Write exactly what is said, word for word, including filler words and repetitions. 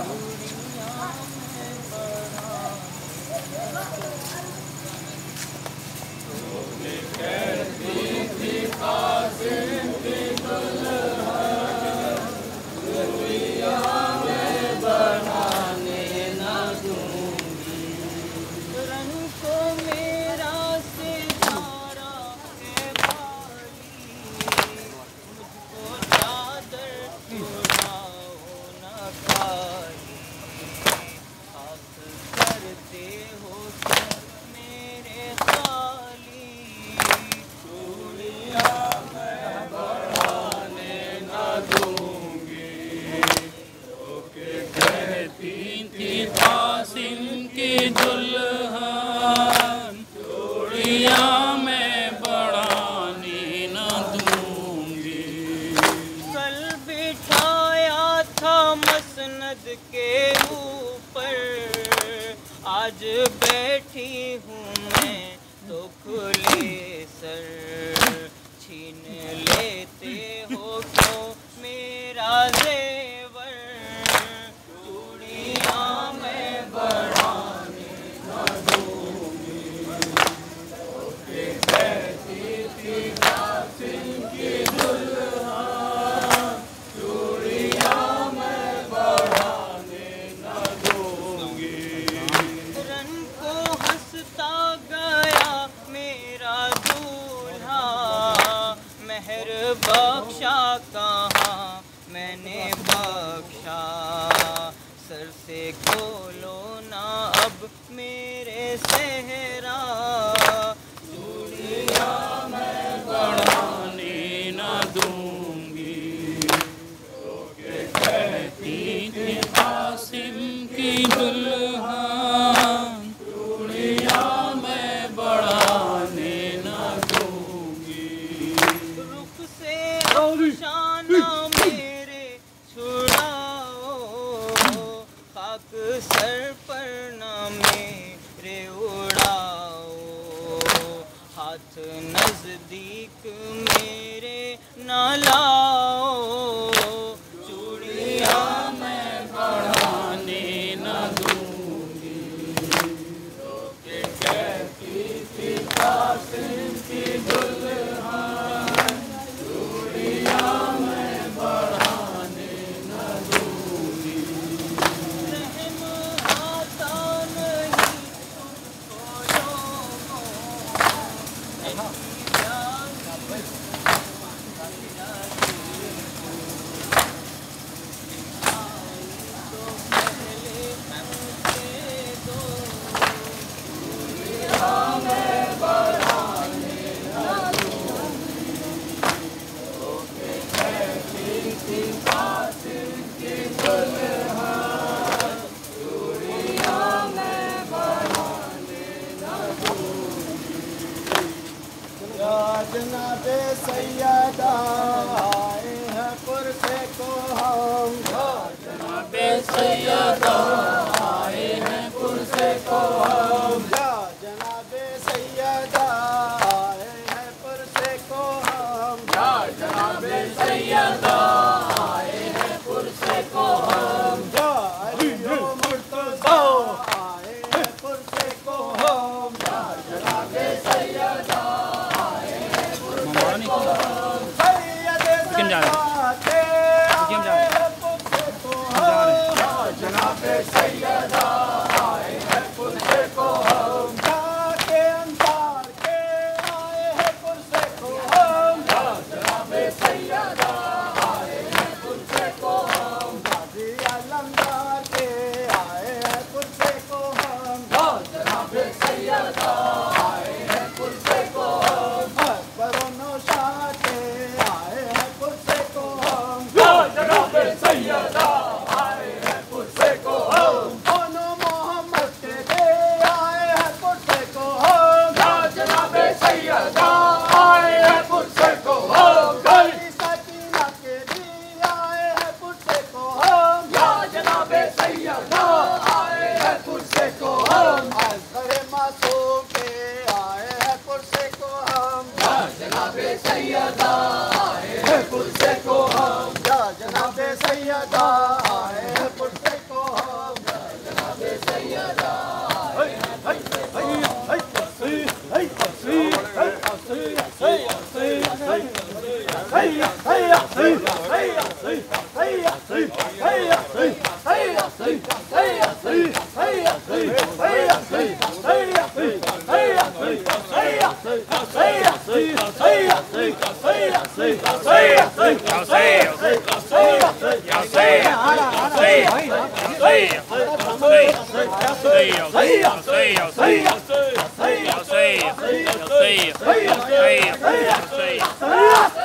के ऊपर आज बैठी हूँ मैं तो खुले सर छीन लेते हो क्यों मेरा जेवर चूड़ियाँ मैं बढ़ाने न दूँगी ओके कहती थी कासिम की दुल्हा चूड़ियाँ मैं बढ़ाने न दूँगी रन को हंसता गया मेरा दूल्हा मेहर बख्शा कहाँ मैंने बख्शा सर से खोलो ना अब मेरे सेहरा चूड़ियाँ मैं बढ़ाने न दूँगी ओके कहती थी कासिम की दुल्हा चूड़ियाँ मैं बढ़ाने न दूँगी रुख से अफसाना मेरे छुड़ाओ खाक सर पर न मेरे उड़ाओ हाथ नजदीक मेरे न लाओ चूड़ियाँ मैं बढ़ाने न दूँगी ओके कहती थी कासिम की दुल्हा चूड़ियाँ मैं बढ़ाने न दूँगी रहम आता नहीं तुमको लोगों जनाबे सैयदा आए हैं पुरसे को हम जनाबे सैयदा आए हैं पुरसे को हम जनाबे सैयदा आए हैं पुरसे को हम जनाबे सैयदा आए हैं पुरसे को हम अलियो मुर्तज़ा आए हैं पुरसे को हम जनाबे सैयदा किम जा रहे किम जा रहे जनाबे सैयदा आए हैं पुरसे को हम जाके अंसार के आए हैं पुरसे को हम जनाबे सैयदा आए हैं पुरसे को हम गाजी अलमदार के आए हैं पुरसे को हम जनाबे सैयदा आए हैं पुरसे को हम बरोनो शाह के आए हैं पुरसे को हम जनाबे सैयदा आए हैं पुरसे को हम दोनों मोहम्मद के दे आए हैं पुरसे को हम जनाबे सैयदा आए हैं पुरसे को हम सकीना के दी आए हैं पुरसे को हम जनाबे सैयदा आए हैं पुरसे को हम असग़र मासूम के आए हैं पुरसे को हम जनाबे सैयदा आए हैं पुरसे को हम जनाबे सैयदा आए हैं पुरसे को हम Hey,